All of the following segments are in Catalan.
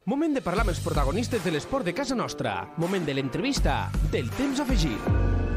Moment de parlar amb els protagonistes de l'esport de casa nostra. Moment de l'entrevista del temps afegit.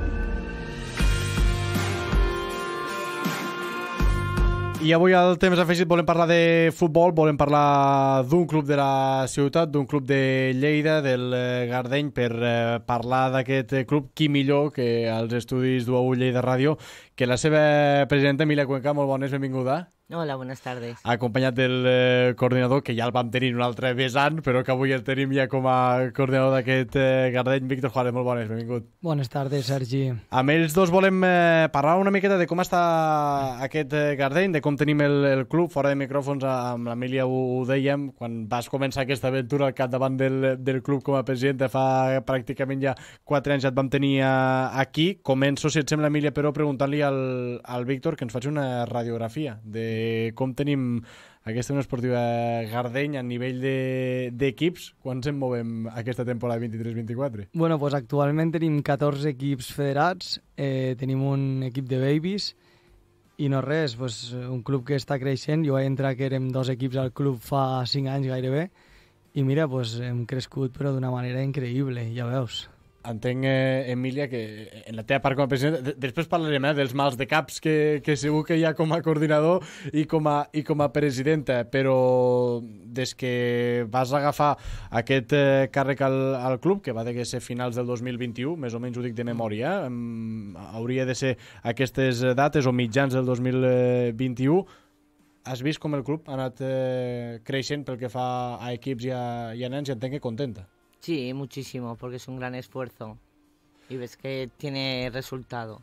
I avui al temps afegit volem parlar de futbol, volem parlar d'un club de la ciutat, d'un club de Lleida, del Gardeny, per parlar d'aquest club, qui millor que als estudis d'UAU Lleida Ràdio, que la seva presidenta Emília Cuenca. Molt bones, benvinguda. Hola, buenas tardes. Acompanyat del coordinador, que ja el vam tenir un altre vessant, però que avui el tenim ja com a coordinador d'aquest Gardeny, Víctor Juárez. Molt bones, benvingut. Bones tardes, Sergi. Amb ells dos volem parlar una miqueta de com està aquest Gardeny, de com tenim el club. Fora de micròfons, amb l'Emília ho dèiem, quan vas començar aquesta aventura al capdavant del club com a presidenta fa pràcticament ja 4 anys, ja et vam tenir aquí. Començo, si et sembla, Emília, però preguntant-li al Víctor que ens faci una radiografia de com tenim aquesta Unió Esportiva Gardeny a nivell d'equips. Quants en movem aquesta temporada 23-24? Bueno, pues actualment tenim 14 equips federats, tenim un equip de babies i no res, pues, un club que està creixent. Jo vaig entrar que érem 2 equips al club fa 5 anys gairebé i mira, pues, hem crescut però d'una manera increïble, ja veus. Entenc, Emília, que en la teva part com a presidenta, després parlarem dels mals de caps que segur que hi ha com a coordinador i com a presidenta, però des que vas agafar aquest càrrec al club, que va de ser finals del 2021, més o menys ho dic de memòria, hauria de ser aquestes dates o mitjans del 2021, has vist com el club ha anat creixent pel que fa a equips i a nens, i entenc que contenta. Sí, muchísimo, porque es un gran esfuerzo y ves que tiene resultado.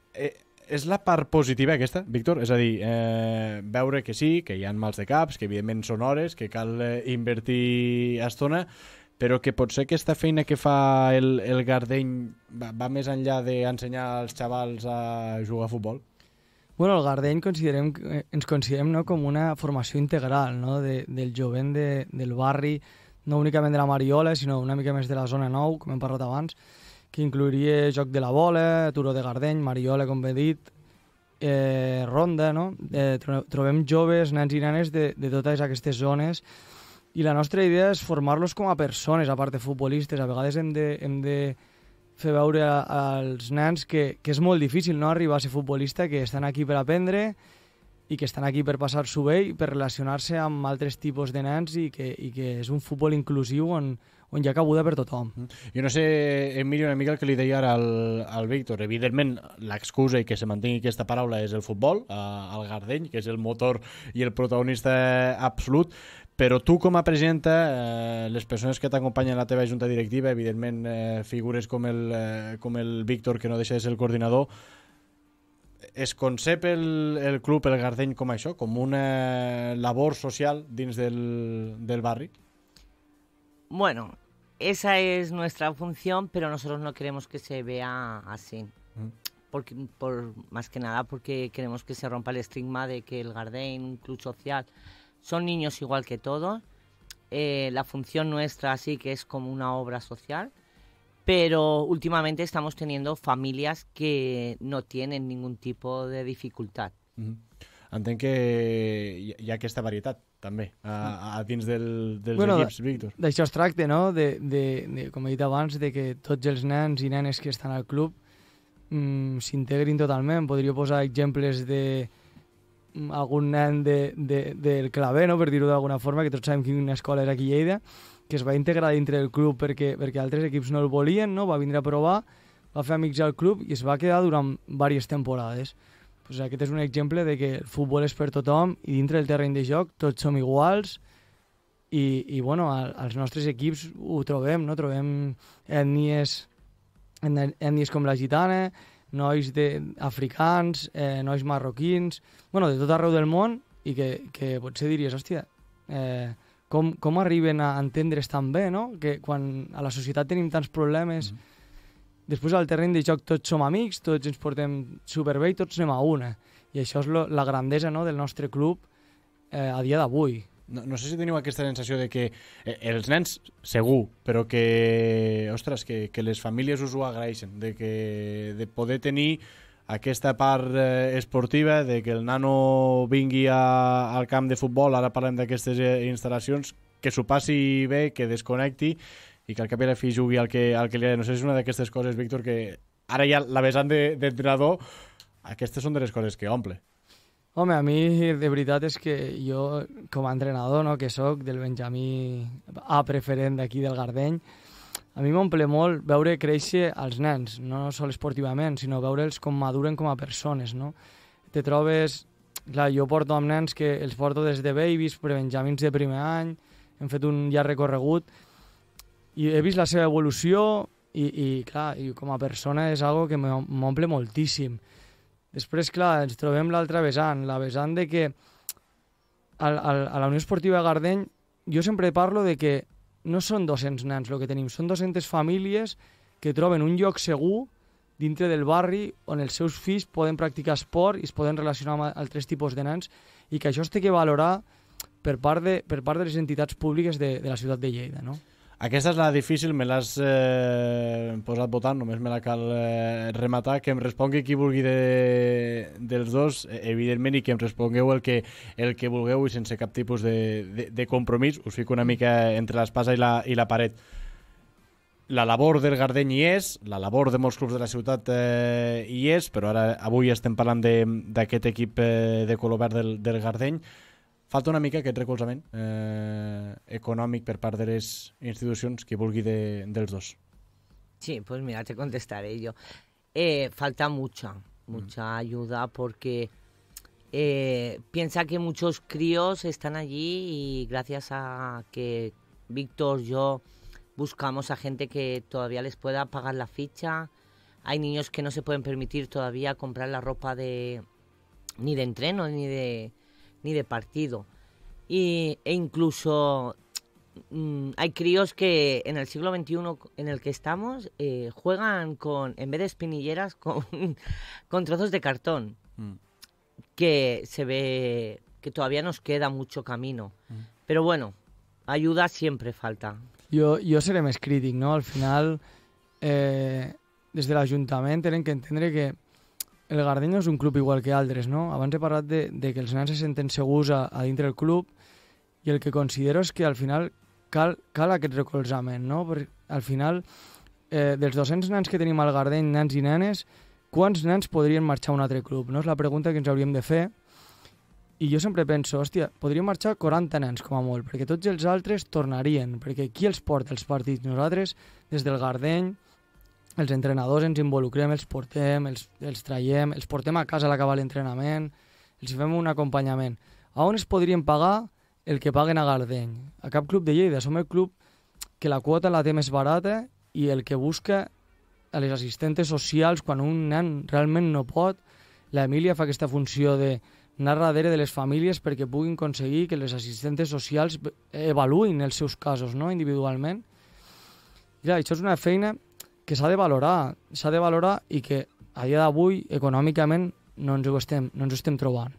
És la part positiva aquesta, Víctor? És a dir, veure que sí, que hi ha mals de caps, que evidentment són hores, que cal invertir estona, però que potser aquesta feina que fa el Gardeny va més enllà d'ensenyar als xavals a jugar a futbol? Bueno, el Gardeny ens considerem, no, com una formació integral, no, del jovent del barri, no únicament de la Mariola, sinó una mica més de la zona 9, com hem parlat abans, que inclouria joc de la bola, turó de Gardeny, Mariola, com he dit, ronda, no? Trobem joves, nens i nenes de totes aquestes zones, i la nostra idea és formar-los com a persones, a part de futbolistes. A vegades hem de fer veure als nens que és molt difícil, no?, arribar a ser futbolista, que estan aquí per aprendre i que estan aquí per passar-s'ho bé i per relacionar-se amb altres tipus de nens, i que és un futbol inclusiu on hi ha cabuda per tothom. Jo no sé, Emília, una mica el que li deia ara al Víctor. Evidentment, l'excusa i que se mantingui aquesta paraula és el futbol, el Gardeny, que és el motor i el protagonista absolut, però tu com a presidenta, les persones que t'acompanyen a la teva junta directiva, evidentment figures com el Víctor, que no deixa de ser el coordinador, es concep el club, el Gardeny, com això, com una labor social dins del barri? Bueno, esa es nuestra función, pero nosotros no queremos que se vea así. Más que nada porque queremos que se rompa el estigma de que el Gardeny, un club social, son niños igual que todos. La función nuestra sí que es como una obra social, pero últimamente estamos teniendo familias que no tienen ningún tipo de dificultad. Entenc que hi ha aquesta varietat, també, a dins dels equips, Víctor. D'això es tracta, no?, com he dit abans, de que tots els nens i nenes que estan al club s'integrin totalment. Podria posar exemples d'algun nen del Claver, no?, per dir-ho d'alguna forma, que tots sabem quina escola és aquí a Lleida, que es va integrar dintre del club perquè altres equips no el volien, no? Va vindre a provar, va fer amics al club i es va quedar durant diverses temporades. Pues aquest és un exemple de que el futbol és per tothom i dintre del terreny de joc tots som iguals i bueno, als nostres equips ho trobem, no? Trobem ètnies com la gitana, nois africans, nois marroquins, bueno, de tot arreu del món, i que potser diries, hòstia, com arriben a entendre's tan bé, no? Que quan a la societat tenim tants problemes, després al terreny de joc tots som amics, tots ens portem superbé i tots anem a una. I això és la grandesa, no?, del nostre club a dia d'avui. No sé si teniu aquesta sensació de que els nens, segur, però que, ostres, que les famílies us ho agraeixen, de poder tenir aquesta part esportiva, de que el nano vingui al camp de futbol, ara parlem d'aquestes instal·lacions, s'ho passi bé, que desconnecti i que al cap i a la fi jugui al que li agrada. No sé si és una d'aquestes coses, Víctor, que ara ja la vessant d'entrenador, aquestes són de les coses que omple. Home, a mi de veritat és que jo, com a entrenador, no, que sóc del Benjamí A preferent d'aquí del Gardeny, a mi m'omple molt veure créixer els nens, no sols esportivament, sinó veure'ls com maduren com a persones, no? Te trobes... Clar, jo porto amb nens que els porto des de babies, prebenjamins de primer any, hem fet un llarg recorregut, i he vist la seva evolució i clar, i com a persona és algo que m'omple moltíssim. Després, clar, ens trobem l'altra vessant, la vessant de que a la Unió Esportiva Gardeny jo sempre parlo de que no són 200 nens el que tenim, són 200 famílies que troben un lloc segur dintre del barri on els seus fills poden practicar esport i es poden relacionar amb altres tipus de nens i que això es té que valorar per part de les entitats públiques de la ciutat de Lleida, no? Aquesta és la difícil, me l'has posat votant, només me la cal rematar, que em respongui qui vulgui dels dos, evidentment, i que em respongueu el que vulgueu i sense cap tipus de compromís. Us fico una mica entre l'espasa i la paret. La labor del Gardeny hi és, la labor de molts clubs de la ciutat hi és, però avui estem parlant d'aquest equip de color verd del Gardeny. Falta una mica aquest recolzament econòmic per part de les institucions, qui vulgui dels dos. Sí, pues mira, te contestaré yo. Falta mucha ayuda porque piensa que muchos críos están allí y gracias a que Víctor, yo buscamos a gente que todavía les pueda pagar la ficha. Hay niños que no se pueden permitir todavía comprar la ropa ni de entreno ni de partido. E incluso hay críos que en el siglo XXI en el que estamos juegan en vez de espinilleras, con trozos de cartón. Que se ve que todavía nos queda mucho camino. Pero bueno, ayuda siempre falta. Jo seré més crític, no? Al final, des de l'Ajuntament tenen que entendre que el Gardeny no és un club igual que altres, no? Abans he parlat de que els nens se senten segurs a dintre del club i el que considero és que al final cal aquest recolzament, no? Perquè al final, dels 200 nens que tenim al Gardeny, nens i nenes, quants nens podrien marxar a un altre club? No? És la pregunta que ens hauríem de fer. I jo sempre penso, hòstia, podrien marxar 40 nens com a molt, perquè tots els altres tornarien, perquè qui els porta els partits? Nosaltres, des del Gardeny, els entrenadors ens involucrem, els portem, els traiem, els portem a casa a l'acabar l'entrenament, els fem un acompanyament. A on es podrien pagar el que paguen a Gardeny? A cap club de Lleida. Som el club que la quota la té més barata i el que busca a les assistentes socials quan un nen realment no pot. L'Emília fa aquesta funció d'anar darrere de les famílies perquè puguin aconseguir que les assistentes socials avaluïn els seus casos, no? Individualment. I clar, això és una feina que s'ha de valorar i que a dia d'avui econòmicament no ens ho estem trobant.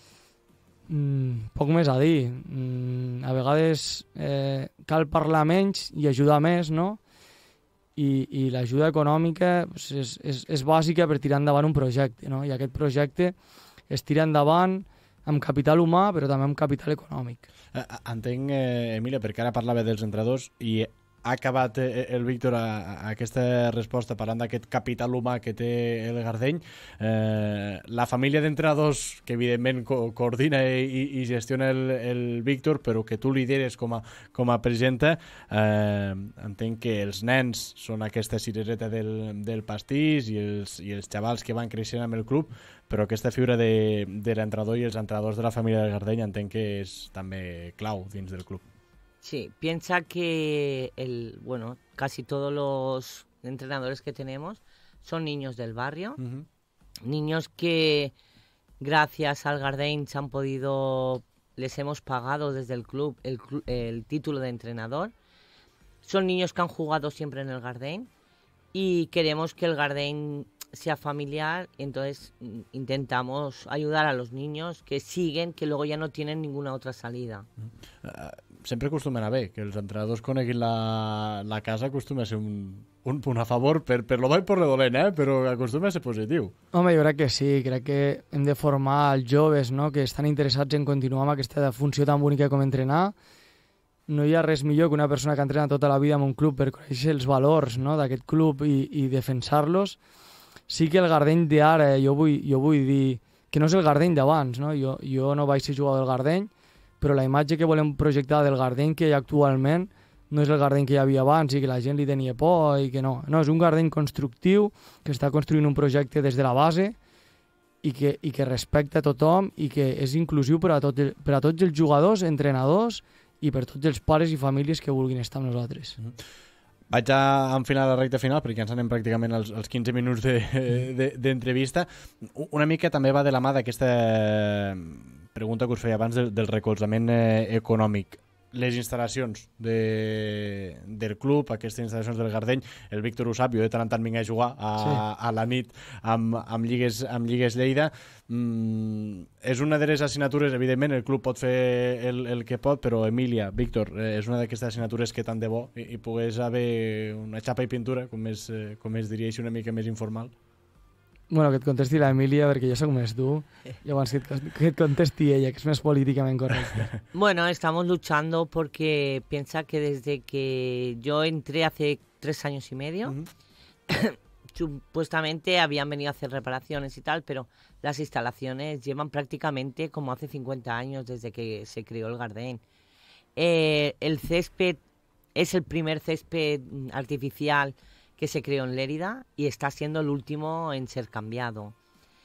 Poc més a dir. A vegades cal parlar menys i ajudar més, no? I l'ajuda econòmica és bàsica per tirar endavant un projecte, no? I aquest projecte es tira endavant amb capital humà, però també amb capital econòmic. Entenc, Emília, perquè ara parlava dels entrenadors i ha acabat el Víctor aquesta resposta parlant d'aquest capital humà que té el Gardeny. La família d'entrenadors que evidentment coordina i gestiona el Víctor, però que tu lideres com a presidenta, entenc que els nens són aquesta cirereta del pastís i els xavals que van creixent amb el club, però aquesta figura de l'entrenador i els entrenadors de la família del Gardeny entenc que és també clau dins del club. Sí, piensa que casi todos los entrenadores que tenemos son niños del barrio, niños que gracias al Gardeny les hemos pagado desde el club el título de entrenador. Son niños que han jugado siempre en el Gardeny y queremos que el Gardeny sea familiar, entonces intentamos ayudar a los niños que siguen, que luego ya no tienen ninguna otra salida. Sempre acostuma a anar bé, que els entrenadors coneguin la casa acostuma a ser un punt a favor per lo bo i per lo dolent, però acostuma a ser positiu. Home, jo crec que sí, crec que hem de formar els joves, no?, que estan interessats en continuar amb aquesta funció tan bonica com entrenar no hi ha res millor que una persona que entrena tota la vida en un club per conèixer els valors, no?, d'aquest club i defensar-los. Sí que el Gardeny d'ara, jo vull dir que no és el Gardeny d'abans, no? Jo no vaig ser jugador del Gardeny, però la imatge que volem projectar del Gardeny que hi ha actualment no és el Gardeny que hi havia abans i que la gent li tenia por i que no. No, és un Gardeny constructiu que està construint un projecte des de la base i que respecta a tothom i que és inclusiu per a tots els jugadors, entrenadors i per tots els pares i famílies que vulguin estar amb nosaltres. Vaig a enfilar la recta final perquè ens anem pràcticament als 15 minuts d'entrevista. Una mica també va de la mà d'aquesta pregunta que us feia abans del recolzament econòmic. Les instal·lacions del club, aquestes instal·lacions del Gardeny, el Víctor ho sap, jo de tant en tant vinc a jugar a la nit amb Lligues Lleida. És una de les assignatures, evidentment, el club pot fer el que pot, però Emília, Víctor, és una d'aquestes assignatures que tant de bo i pogués haver una xapa i pintura, com es diria així, una mica més informal. Bueno, que et contesti la Emília, perquè jo soc més tu. Llavors que et contesti ella, que es más políticamente correcta. Bueno, estamos luchando porque piensa que desde que yo entré hace 3 años y medio, supuestamente habían venido a hacer reparaciones y tal, pero las instalaciones llevan prácticamente como hace 50 años desde que se creó el Gardeny. El césped es el primer césped artificial que se creó en Lérida y está siendo el último en ser cambiado.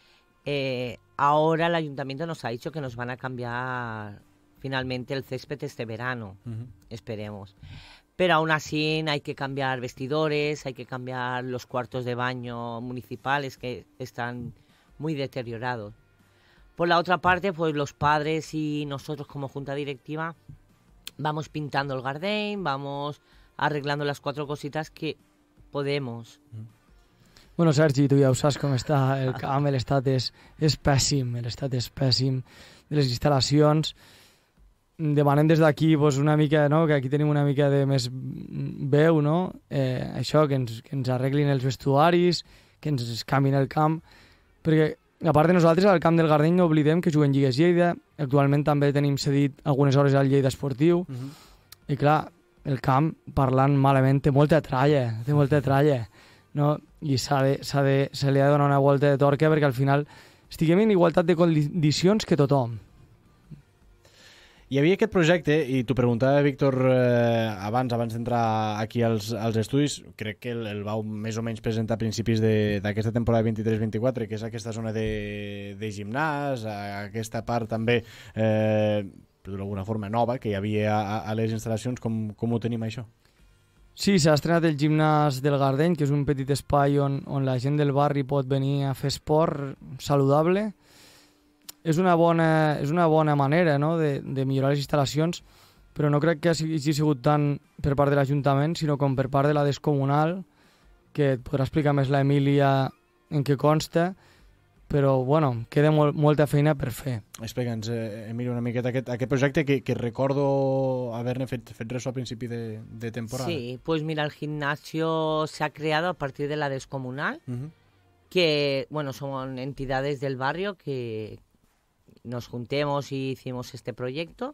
Ahora el ayuntamiento nos ha dicho que nos van a cambiar finalmente el césped este verano, esperemos. Pero aún así hay que cambiar vestidores, hay que cambiar los cuartos de baño municipales que están muy deteriorados. Por la otra parte, pues los padres y nosotros como junta directiva vamos pintando el Gardeny, vamos arreglando las 4 cositas que podemos. Bueno, Sergi, tu ja ho saps com està el camp, l'estat és pèssim, l'estat és pèssim de les instal·lacions. Demanem des d'aquí pues, una mica, no? Que aquí tenim una mica de més veu, no? Això, que ens arreglin els vestuaris, que ens canvin el camp, perquè a part de nosaltres, al camp del Gardeny no oblidem que juguem Lligues Lleida, actualment també tenim cedit algunes hores al Lleida Esportiu, i clar, el camp, parlant malament, té molta tralla, no? I se li ha de donar una volta de torca perquè al final estiguem en igualtat de condicions que tothom. Hi havia aquest projecte, i t'ho preguntava, Víctor, abans d'entrar aquí als estudis, crec que el vau més o menys presentar a principis d'aquesta temporada 23-24, que és aquesta zona de gimnàs, aquesta part també d'alguna forma nova que hi havia a les instal·lacions. Com ho tenim, això? Sí, s'ha estrenat el gimnàs del Gardeny, que és un petit espai on la gent del barri pot venir a fer esport saludable. És una bona manera, no?, de millorar les instal·lacions, però no crec que hagi sigut tant per part de l'Ajuntament, sinó com per part de la descomunal, que et podrà explicar més la Emília en què consta, però, bueno, queda molta feina per fer. Explica'ns, Emília, una miqueta aquest projecte que recordo haver-ne fet ressò a principi de temporada. Sí, pues mira, el gimnasio se ha creado a partir de la descomunal, que, bueno, son entidades del barrio que nos juntemos y hicimos este proyecto.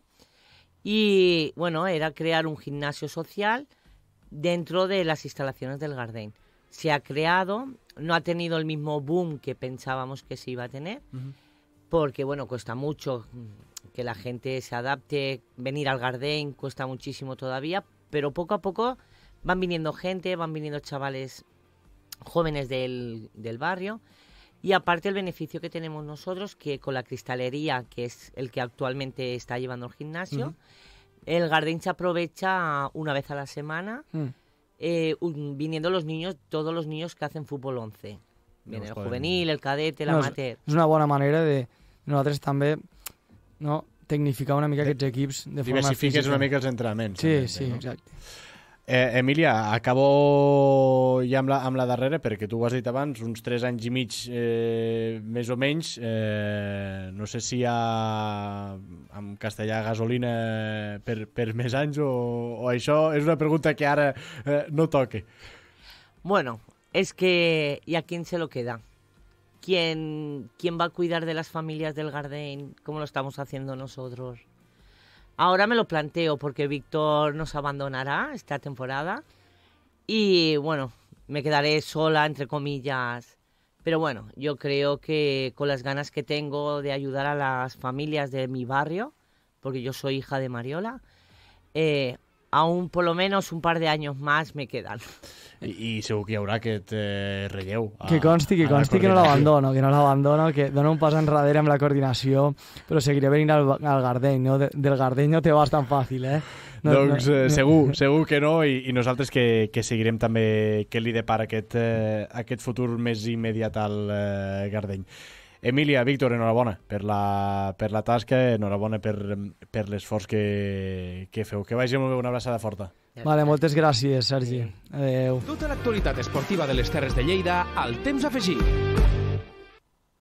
Y, bueno, era crear un gimnasio social dentro de las instalaciones del Gardeny. Se ha creado, no ha tenido el mismo boom que pensábamos que se iba a tener, porque, bueno, cuesta mucho que la gente se adapte, venir al Gardeny cuesta muchísimo todavía, pero poco a poco van viniendo gente, van viniendo chavales jóvenes del barrio, y aparte el beneficio que tenemos nosotros, que con la cristalería, que es el que actualmente está llevando el gimnasio, el Gardeny se aprovecha una vez a la semana, viniendo los niños, todos los niños que hacen fútbol 11. Viene el juvenil, el cadete, l'amateur. És una bona manera de nosaltres també, no, tecnificar una mica aquests equips de forma física. Diversifiques una mica els entrenaments. Sí, no? Exacte. Emília, acabo ja amb la darrera, perquè tu ho has dit abans, uns 3 anys i mig més o menys. No sé si hi ha en castellà gasolina per més anys o això és una pregunta que ara no toque. Bueno, es que ¿y a quién se lo queda? ¿Quién va a cuidar de las familias del Gardeny como lo estamos haciendo nosotros? Ahora me lo planteo porque Víctor nos abandonará esta temporada y bueno, me quedaré sola, entre comillas. Pero bueno, yo creo que con las ganas que tengo de ayudar a las familias de mi barrio, porque yo soy hija de Mariola, aún por lo menos un par de años más me quedan. I segur que hi haurà aquest relleu. Que consti que no l'abandono, que dona un pas enrere amb la coordinació, però seguiré venint al Gardeny, no? Del Gardeny no te vas tan fàcil, eh? Doncs segur que no, i nosaltres que seguirem també què li depara aquest futur més immediat al Gardeny. Emília, Víctor, enhorabona per la tasca, enhorabona per l'esforç que feu. Que vagi molt bé, una abraçada forta. Vale, moltes gràcies, Sergi. Adéu. Tota l'actualitat esportiva de les Terres de Lleida al Temps Afegit.